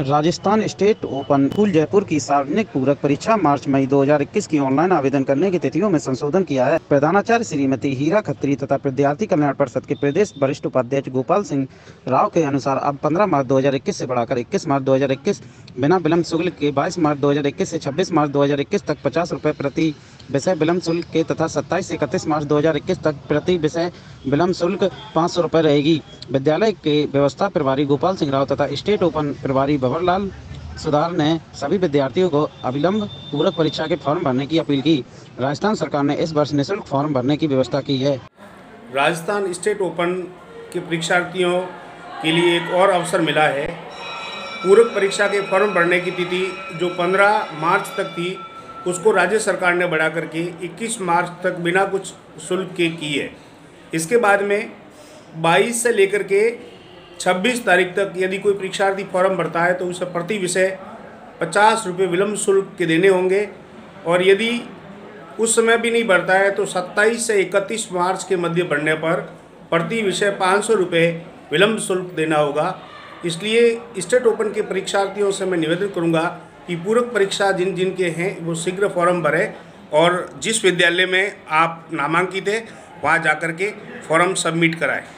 Rajasthan state open school Jaipur की सार्वजनिक पूरक परीक्षा मार्च मई 2021 की ऑनलाइन आवेदन करने की तिथियों में संशोधन किया है। प्रधानाचार्य श्रीमती हीरा खत्री तथा विद्यार्थी कल्याण परिषद के प्रदेश वरिष्ठ उपाध्यक्ष गोपाल सिंह राव के अनुसार अब 15 मार्च 2021 से बढ़ाकर 21 मार्च 2021 बिना विलम्ब शुल्क के 22 मार्च 2021 से 26 मार्च 2021 तक 50 रुपये प्रति विषय विलम्ब शुल्क के तथा 27 से 31 मार्च 2021 तक प्रति विषय विलम्ब शुल्क 500 रुपये रहेगी। विद्यालय के व्यवस्था प्रभारी गोपाल सिंह राव तथा स्टेट ओपन प्रभारी भंवरलाल सुधार ने सभी विद्यार्थियों को अविलंब पूरक परीक्षा के फॉर्म भरने की अपील की। राजस्थान सरकार ने इस वर्ष निःशुल्क फॉर्म भरने की व्यवस्था की है। राजस्थान स्टेट ओपन के परीक्षार्थियों के लिए एक और अवसर मिला है। पूरक परीक्षा के फॉर्म भरने की तिथि जो 15 मार्च तक थी उसको राज्य सरकार ने बढ़ा करके 21 मार्च तक बिना कुछ शुल्क के की है। इसके बाद में 22 से लेकर के 26 तारीख तक यदि कोई परीक्षार्थी फॉर्म भरता है तो उसे प्रति विषय 50 रुपये विलम्ब शुल्क के देने होंगे, और यदि उस समय भी नहीं भरता है तो 27 से 31 मार्च के मध्य भरने पर प्रति विषय 500 रुपये विलम्ब शुल्क देना होगा। इसलिए स्टेट ओपन के परीक्षार्थियों से मैं निवेदन करूंगा कि पूरक परीक्षा जिन जिन के हैं वो शीघ्र फॉर्म भरें और जिस विद्यालय में आप नामांकित हैं वहाँ जाकर के फॉर्म सबमिट कराएं।